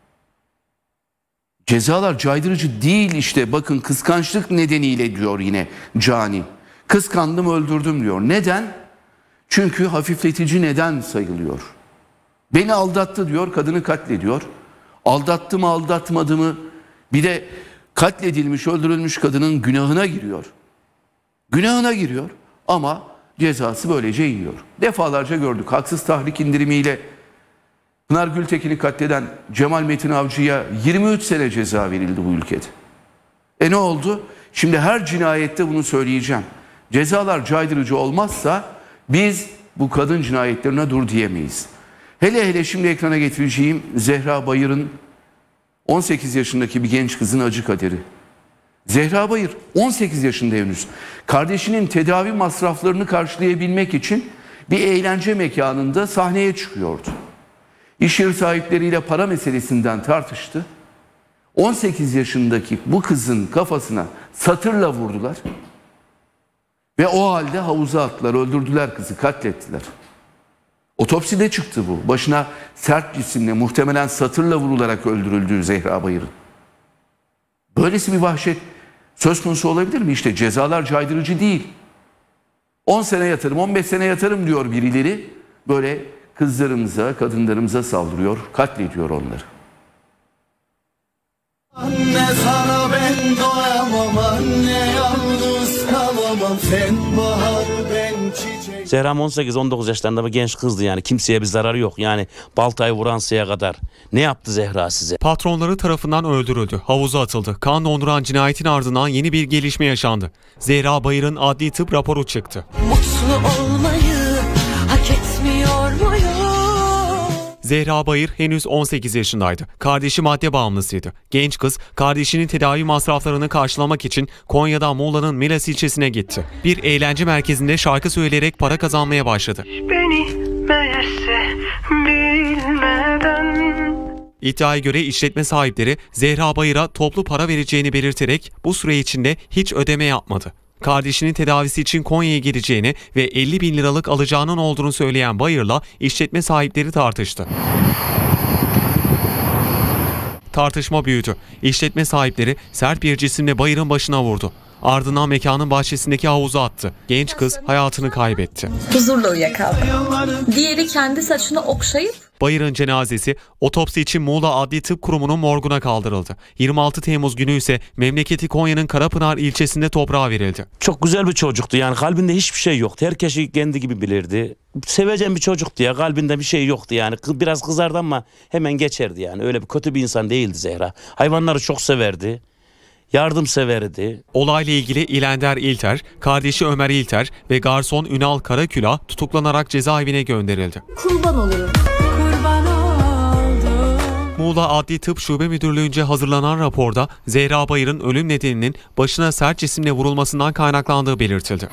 Cezalar caydırıcı değil işte. Bakın kıskançlık nedeniyle diyor yine cani. Kıskandım öldürdüm diyor. Neden? Çünkü hafifletici neden sayılıyor. Beni aldattı diyor, kadını katlediyor. Aldattı mı aldatmadı mı bir de katledilmiş öldürülmüş kadının günahına giriyor. Günahına giriyor ama cezası böylece iniyor. Defalarca gördük. Haksız tahrik indirimiyle Pınar Gültekin'i katleden Cemal Metin Avcı'ya 23 sene ceza verildi bu ülkede. Ne oldu? Şimdi her cinayette bunu söyleyeceğim. Cezalar caydırıcı olmazsa biz bu kadın cinayetlerine dur diyemeyiz. Hele şimdi ekrana getireceğim Zehra Bayır'ın 18 yaşındaki bir genç kızın acı kaderi. Zehra Bayır 18 yaşında henüz. Kardeşinin tedavi masraflarını karşılayabilmek için bir eğlence mekanında sahneye çıkıyordu. İş yeri sahipleriyle para meselesinden tartıştı. 18 yaşındaki bu kızın kafasına satırla vurdular. Ve o halde havuza attılar, öldürdüler kızı, katlettiler. Otopside çıktı bu. Başına sert cisimle muhtemelen satırla vurularak öldürüldüğü Zehra Bayır'ın. Böylesi bir vahşet söz konusu olabilir mi? İşte cezalar caydırıcı değil. 10 sene yatarım, 15 sene yatarım diyor birileri. Böyle kızlarımıza, kadınlarımıza saldırıyor, katlediyor onları. Anne sana ben doyamam, anne yalnız kalamam, sen bahar ben çiçek. Zehra'm 18-19 yaşlarında bir genç kızdı yani kimseye bir zararı yok yani baltayı vuransıya kadar. Ne yaptı Zehra size? Patronları tarafından öldürüldü, havuza atıldı. Kan donduran cinayetin ardından yeni bir gelişme yaşandı. Zehra Bayır'ın adli tıp raporu çıktı. Mutlu olmayı hak etmiyor muyum? Zehra Bayır henüz 18 yaşındaydı. Kardeşi madde bağımlısıydı. Genç kız kardeşinin tedavi masraflarını karşılamak için Konya'dan Muğla'nın Milas ilçesine gitti. Bir eğlence merkezinde şarkı söyleyerek para kazanmaya başladı. Beni meğerse bilmeden. İddiaya göre işletme sahipleri Zehra Bayır'a toplu para vereceğini belirterek bu süre içinde hiç ödeme yapmadı. Kardeşinin tedavisi için Konya'ya gideceğini ve 50 bin liralık alacağının olduğunu söyleyen Bayır'la işletme sahipleri tartıştı. Tartışma büyüdü. İşletme sahipleri sert bir cisimle Bayır'ın başına vurdu. Ardından mekanın bahçesindeki havuza attı. Genç kız hayatını kaybetti. Huzurla uyuyakaldı. Diğeri kendi saçını okşayıp Bayır'ın cenazesi otopsi için Muğla Adli Tıp Kurumu'nun morguna kaldırıldı. 26 Temmuz günü ise memleketi Konya'nın Karapınar ilçesinde toprağa verildi. Çok güzel bir çocuktu yani kalbinde hiçbir şey yoktu. Herkesi kendi gibi bilirdi. Sevecen bir çocuktu ya, kalbinde bir şey yoktu yani. Biraz kızardı ama hemen geçerdi yani. Öyle bir kötü bir insan değildi Zehra. Hayvanları çok severdi. Yardımseverdi. Olayla ilgili İlender İlter, kardeşi Ömer İlter ve garson Ünal Karaküla tutuklanarak cezaevine gönderildi. kurban olurum. Muğla Adli Tıp Şube Müdürlüğü'nce hazırlanan raporda Zehra Bayır'ın ölüm nedeninin başına sert cisimle vurulmasından kaynaklandığı belirtildi.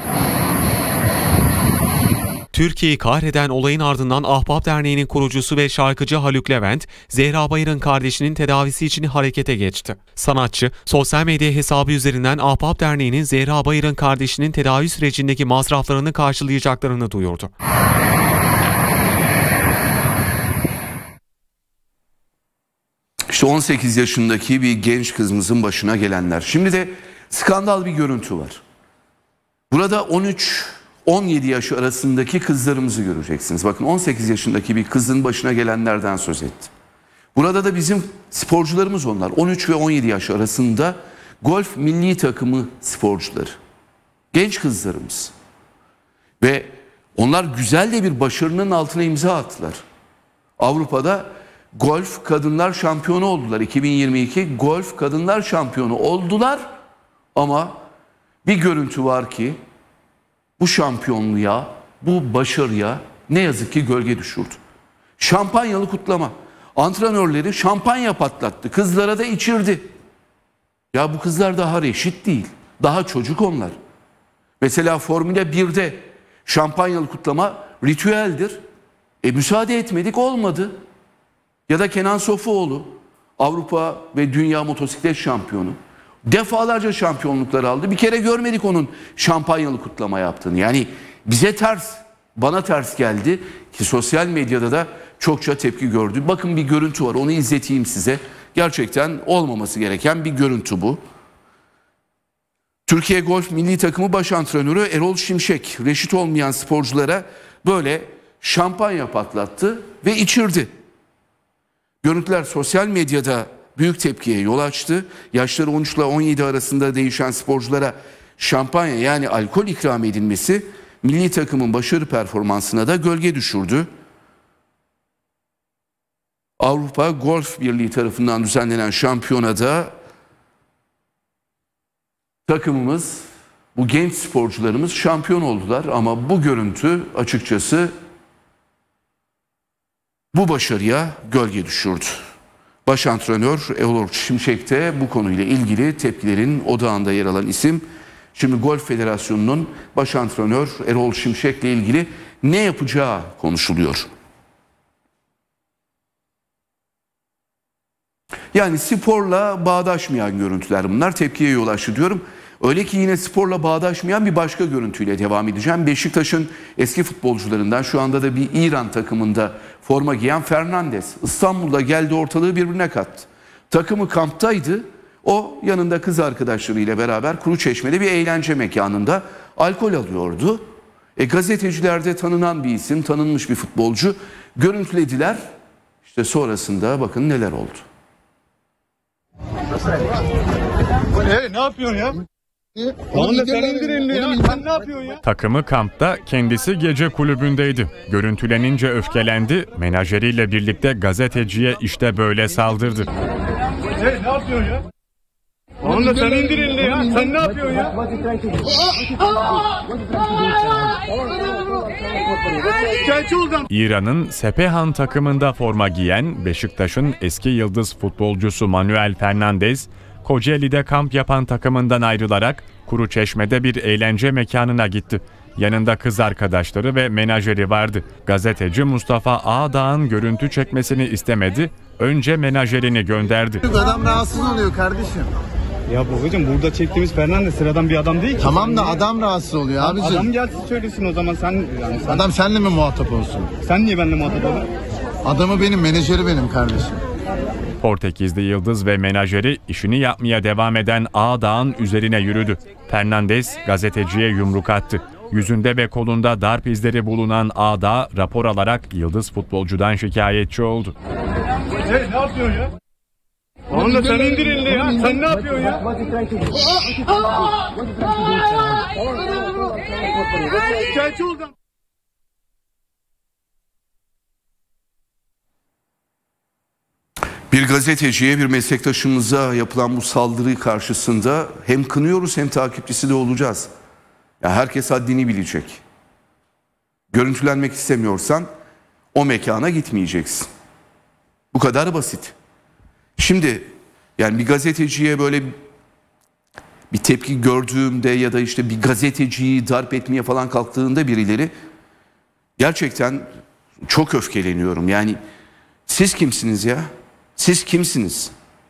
Türkiye'yi kahreden olayın ardından Ahbap Derneği'nin kurucusu ve şarkıcı Haluk Levent, Zehra Bayır'ın kardeşinin tedavisi için harekete geçti. Sanatçı, sosyal medya hesabı üzerinden Ahbap Derneği'nin Zehra Bayır'ın kardeşinin tedavi sürecindeki masraflarını karşılayacaklarını duyurdu. İşte 18 yaşındaki bir genç kızımızın başına gelenler. Şimdi de skandal bir görüntü var. Burada 13-17 yaş arasındaki kızlarımızı göreceksiniz. Bakın 18 yaşındaki bir kızın başına gelenlerden söz ettim. Burada da bizim sporcularımız onlar. 13 ve 17 yaş arasında golf milli takımı sporcuları. Genç kızlarımız. Ve onlar güzel de bir başarının altına imza attılar. Avrupa'da golf kadınlar şampiyonu oldular. 2022 golf kadınlar şampiyonu oldular. Ama bir görüntü var ki bu şampiyonluğa, bu başarıya ne yazık ki gölge düşürdü. Şampanyalı kutlama. Antrenörleri şampanya patlattı. Kızlara da içirdi. Ya bu kızlar daha reşit değil. Daha çocuk onlar. Mesela Formula 1'de şampanyalı kutlama ritüeldir. Müsaade etmedik, olmadı. Ya da Kenan Sofuoğlu, Avrupa ve Dünya motosiklet şampiyonu. Defalarca şampiyonluklar aldı. Bir kere görmedik onun şampanyalı kutlama yaptığını. Yani bize ters, bana ters geldi ki sosyal medyada da çokça tepki gördü. Bakın bir görüntü var, onu izleteyim size. Gerçekten olmaması gereken bir görüntü bu. Türkiye Golf Milli Takımı Baş Antrenörü Erol Şimşek, reşit olmayan sporculara böyle şampanya patlattı ve içirdi. Görüntüler sosyal medyada büyük tepkiye yol açtı. Yaşları 13 ile 17 arasında değişen sporculara şampanya yani alkol ikram edilmesi milli takımın başarı performansına da gölge düşürdü. Avrupa Golf Birliği tarafından düzenlenen şampiyonada takımımız, bu genç sporcularımız şampiyon oldular ama bu görüntü açıkçası bu başarıya gölge düşürdü. Baş antrenör Erol Şimşek de bu konuyla ilgili tepkilerin odağında yer alan isim. Şimdi Golf Federasyonu'nun baş antrenör Erol Şimşek'le ilgili ne yapacağı konuşuluyor. Yani sporla bağdaşmayan görüntüler bunlar. Tepkiye yol açtı diyorum. Öyle ki yine sporla bağdaşmayan bir başka görüntüyle devam edeceğim. Beşiktaş'ın eski futbolcularından, şu anda da bir İran takımında forma giyen Fernandes İstanbul'da geldi, ortalığı birbirine kattı. Takımı kamptaydı. O yanında kız arkadaşlarıyla beraber Kuruçeşme'de bir eğlence mekanında alkol alıyordu. Gazetecilerde tanınan bir isim, tanınmış bir futbolcu. Görüntülediler. İşte sonrasında bakın neler oldu. Ne yapıyorsun ya? Oğlum sen indir elini ya. Sen ne yapıyorsun ya? Takımı kampta, kendisi gece kulübündeydi. Görüntülenince öfkelendi, menajeriyle birlikte gazeteciye işte böyle saldırdı. Ne yapıyorsun ya? Oğlum sen indir elini ya. Sen ne yapıyorsun ya? İran'ın Sepehan takımında forma giyen Beşiktaş'ın eski yıldız futbolcusu Manuel Fernandes, Kocaeli'de kamp yapan takımından ayrılarak Kuruçeşme'de bir eğlence mekanına gitti. Yanında kız arkadaşları ve menajeri vardı. Gazeteci Mustafa Ağdağ'ın görüntü çekmesini istemedi, önce menajerini gönderdi. Adam rahatsız oluyor kardeşim. Ya babacığım burada çektiğimiz Fernandez sıradan bir adam değil ki. Tamam da adam rahatsız oluyor abicim. Adam gelsin söylesin o zaman sen... Adam seninle mi muhatap olsun? Sen niye benimle muhatap oldun? Adamı benim, menajeri benim kardeşim. Portekizli yıldız ve menajeri işini yapmaya devam eden Ağdağ'ın üzerine yürüdü. Fernandez gazeteciye yumruk attı. Yüzünde ve kolunda darp izleri bulunan Ağdağ rapor alarak yıldız futbolcudan şikayetçi oldu. Hey, ne yapıyorsun ya? Oğlum da sen indir elini ya. Sen ne yapıyorsun ya? Şikayetçi oldum. Bir gazeteciye, bir meslektaşımıza yapılan bu saldırı karşısında hem kınıyoruz hem takipçisi de olacağız. Ya herkes haddini bilecek. Görüntülenmek istemiyorsan o mekana gitmeyeceksin. Bu kadar basit. Şimdi yani bir gazeteciye böyle bir tepki gördüğümde ya da işte bir gazeteciyi darp etmeye falan kalktığında birileri, gerçekten çok öfkeleniyorum. Yani siz kimsiniz ya? Siz kimsiniz?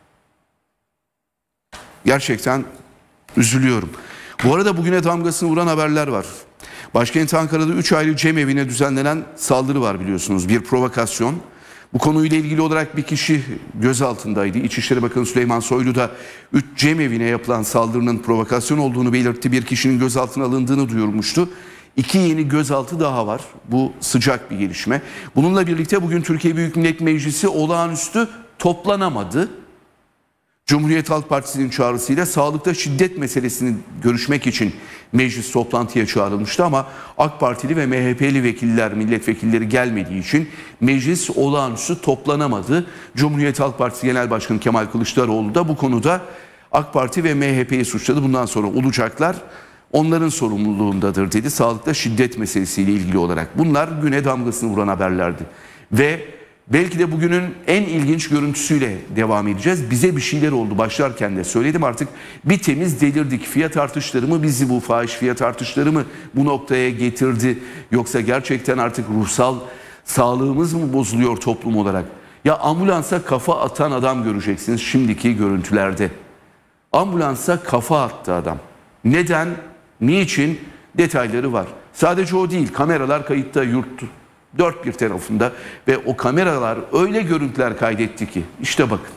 Gerçekten üzülüyorum. Bu arada bugüne damgasını vuran haberler var. Başkent Ankara'da 3 ayrı cemevine düzenlenen saldırı var biliyorsunuz. Bir provokasyon. Bu konuyla ilgili olarak bir kişi gözaltındaydı. İçişleri Bakanı Süleyman Soylu da 3 cemevine yapılan saldırının provokasyon olduğunu belirtti. Bir kişinin gözaltına alındığını duyurmuştu. 2 yeni gözaltı daha var. Bu sıcak bir gelişme. Bununla birlikte bugün Türkiye Büyük Millet Meclisi olağanüstü toplanamadı. Cumhuriyet Halk Partisi'nin çağrısıyla sağlıkta şiddet meselesini görüşmek için meclis toplantıya çağrılmıştı ama AK Partili ve MHP'li vekiller, milletvekilleri gelmediği için meclis olağanüstü toplanamadı. Cumhuriyet Halk Partisi Genel Başkanı Kemal Kılıçdaroğlu da bu konuda AK Parti ve MHP'yi suçladı. Bundan sonra olacaklar onların sorumluluğundadır dedi. Sağlıkta şiddet meselesiyle ilgili olarak. Bunlar güne damgasını vuran haberlerdi. Ve belki de bugünün en ilginç görüntüsüyle devam edeceğiz. Bize bir şeyler oldu, başlarken de söyledim, artık bir temiz delirdik. Fiyat artışları mı bizi, bu fahiş fiyat artışları mı bu noktaya getirdi? Yoksa gerçekten artık ruhsal sağlığımız mı bozuluyor toplum olarak? Ya ambulansa kafa atan adam göreceksiniz şimdiki görüntülerde. Ambulansa kafa attı adam. Neden? Niçin? Detayları var. Sadece o değil, kameralar kayıtta yurttu. Dört bir tarafında ve o kameralar öyle görüntüler kaydetti ki işte bakın.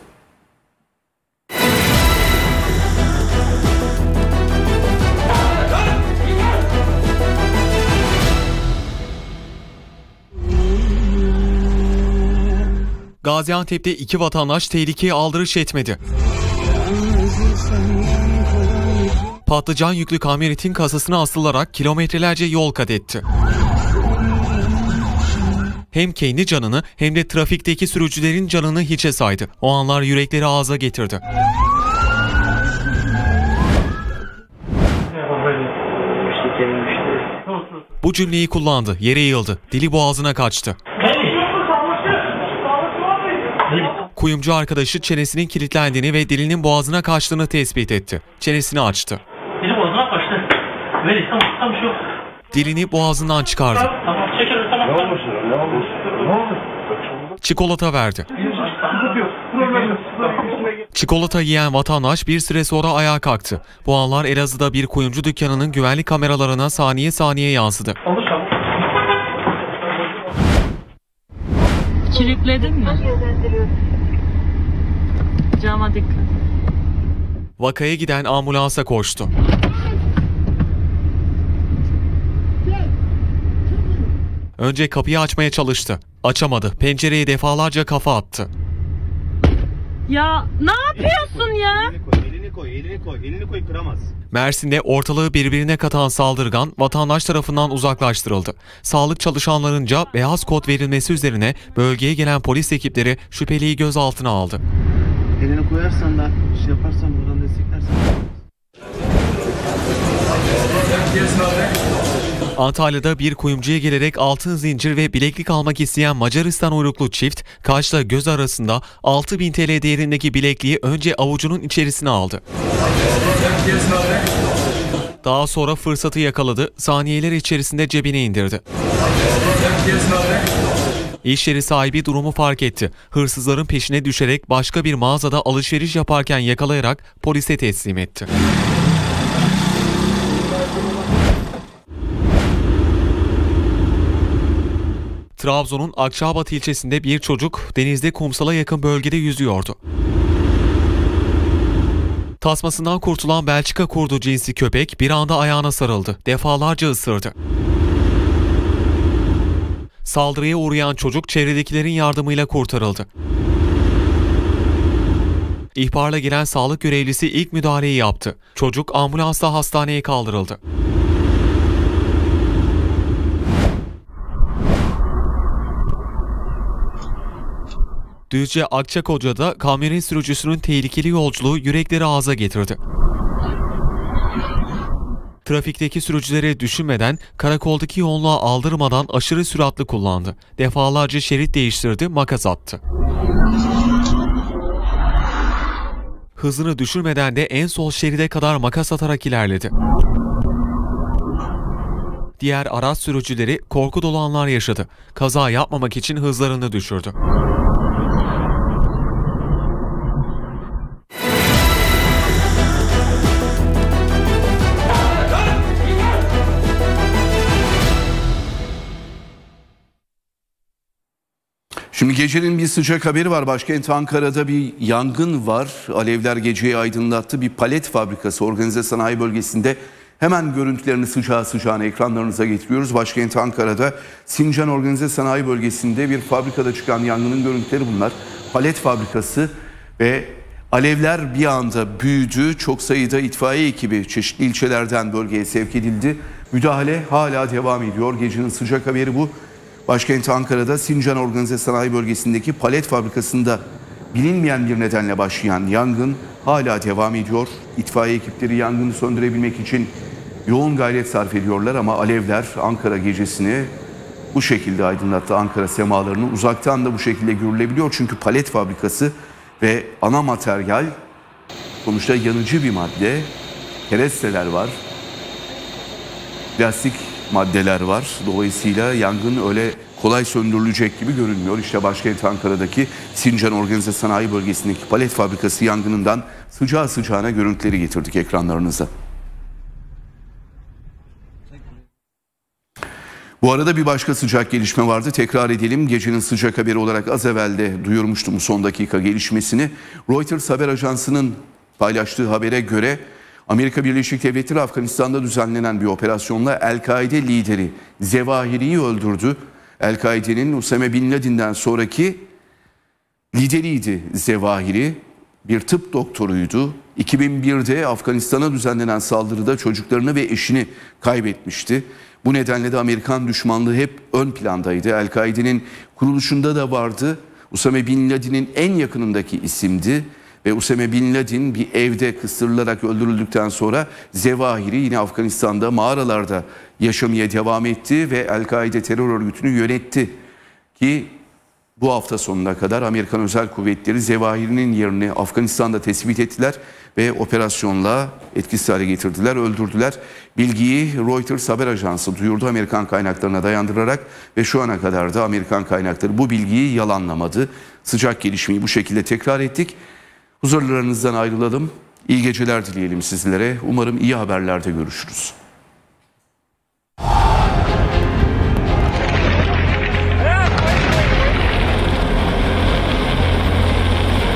Gaziantep'te 2 vatandaş tehlikeye aldırış etmedi. Patlıcan yüklü kamyonetin kasasına asılarak kilometrelerce yol kat etti. Hem kendi canını hem de trafikteki sürücülerin canını hiçe saydı. O anlar yürekleri ağza getirdi. Bu cümleyi kullandı, yere yığıldı, dili boğazına kaçtı. Kuyumcu arkadaşı çenesinin kilitlendiğini ve dilinin boğazına kaçtığını tespit etti. Çenesini açtı. Dili boğazına kaçtı. Böyle tam şu. Dilini boğazından çıkardı. Tamam, çekelim, tamam. Ne olmuş? Çikolata verdi. Çikolata yiyen vatandaş bir süre sonra ayağa kalktı. Bu anlar Elazığ'da bir kuyumcu dükkanının güvenlik kameralarına saniye saniye yansıdı. Kilitledin mi? Cama dikkat. Vakaya giden ambulansa koştu. Önce kapıyı açmaya çalıştı. Açamadı. Pencereye defalarca kafa attı. Ya ne yapıyorsun ya? Elini koy, kıramaz. Mersin'de ortalığı birbirine katan saldırgan vatandaş tarafından uzaklaştırıldı. Sağlık çalışanlarınca beyaz kod verilmesi üzerine bölgeye gelen polis ekipleri şüpheliyi gözaltına aldı. Elini koyarsan da şey yaparsan buradan desteklersen. Antalya'da bir kuyumcuya gelerek altın zincir ve bileklik almak isteyen Macaristan uyruklu çift, kaşla göz arasında 6.000 TL değerindeki bilekliği önce avucunun içerisine aldı. Daha sonra fırsatı yakaladı, saniyeler içerisinde cebine indirdi. İş yeri sahibi durumu fark etti. Hırsızların peşine düşerek başka bir mağazada alışveriş yaparken yakalayarak polise teslim etti. Trabzon'un Akçabat ilçesinde bir çocuk denizde kumsala yakın bölgede yüzüyordu. Tasmasından kurtulan Belçika kurdu cinsi köpek bir anda ayağına sarıldı. Defalarca ısırdı. Saldırıya uğrayan çocuk çevredekilerin yardımıyla kurtarıldı. İhbarla gelen sağlık görevlisi ilk müdahaleyi yaptı. Çocuk ambulansla hastaneye kaldırıldı. Düzce Akçakoca'da kamyonet sürücüsünün tehlikeli yolculuğu yürekleri ağza getirdi. Trafikteki sürücüleri düşünmeden, karakoldaki yoğunluğa aldırmadan aşırı süratli kullandı. Defalarca şerit değiştirdi, makas attı. Hızını düşürmeden de en sol şeride kadar makas atarak ilerledi. Diğer araç sürücüleri korku dolu anlar yaşadı. Kaza yapmamak için hızlarını düşürdü. Şimdi gecenin bir sıcak haberi var. Başkent Ankara'da bir yangın var. Alevler geceyi aydınlattı. Bir palet fabrikası organize sanayi bölgesinde. Hemen görüntülerini sıcağı sıcağına ekranlarınıza getiriyoruz. Başkent Ankara'da Sincan Organize Sanayi Bölgesi'nde bir fabrikada çıkan yangının görüntüleri bunlar. Palet fabrikası ve alevler bir anda büyüdü. Çok sayıda itfaiye ekibi çeşitli ilçelerden bölgeye sevk edildi. Müdahale hala devam ediyor. Gecenin sıcak haberi bu. Başkent Ankara'da Sincan Organize Sanayi Bölgesi'ndeki palet fabrikasında bilinmeyen bir nedenle başlayan yangın hala devam ediyor. İtfaiye ekipleri yangını söndürebilmek için yoğun gayret sarf ediyorlar ama alevler Ankara gecesini bu şekilde aydınlattı. Ankara semalarını uzaktan da bu şekilde görülebiliyor. Çünkü palet fabrikası ve ana materyal sonuçta yanıcı bir madde. Keresteler var. Plastik maddeler var. Dolayısıyla yangın öyle kolay söndürülecek gibi görünmüyor. İşte başkent Ankara'daki Sincan Organize Sanayi Bölgesi'ndeki palet fabrikası yangınından sıcağı sıcağına görüntüleri getirdik ekranlarınıza. Bu arada bir başka sıcak gelişme vardı. Tekrar edelim. Gecenin sıcak haberi olarak az evvel de duyurmuştum son dakika gelişmesini. Reuters haber ajansının paylaştığı habere göre Amerika Birleşik Devletleri Afganistan'da düzenlenen bir operasyonla El-Kaide lideri Zevahiri'yi öldürdü. El-Kaide'nin Usame Bin Laden'den sonraki lideriydi Zevahiri. Bir tıp doktoruydu. 2001'de Afganistan'a düzenlenen saldırıda çocuklarını ve eşini kaybetmişti. Bu nedenle de Amerikan düşmanlığı hep ön plandaydı. El-Kaide'nin kuruluşunda da vardı. Usame Bin Laden'in en yakınındaki isimdi. Ve Usame Bin Laden bir evde kıstırılarak öldürüldükten sonra Zevahiri yine Afganistan'da mağaralarda yaşamaya devam etti ve El-Kaide terör örgütünü yönetti. Ki bu hafta sonuna kadar Amerikan Özel Kuvvetleri Zevahiri'nin yerini Afganistan'da tespit ettiler ve operasyonla etkisiz hale getirdiler, öldürdüler. Bilgiyi Reuters haber ajansı duyurdu Amerikan kaynaklarına dayandırarak ve şu ana kadar da Amerikan kaynakları bu bilgiyi yalanlamadı. Sıcak gelişmeyi bu şekilde tekrar ettik. Huzurlarınızdan ayrılalım. İyi geceler dileyelim sizlere. Umarım iyi haberlerde görüşürüz.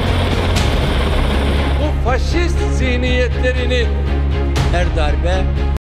Bu faşist zihniyetlerini her darbe